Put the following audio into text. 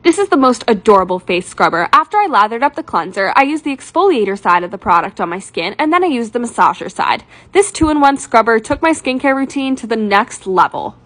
This is the most adorable face scrubber. After I lathered up the cleanser, I used the exfoliator side of the product on my skin, and then I used the massager side. This 2-in-1 scrubber took my skincare routine to the next level.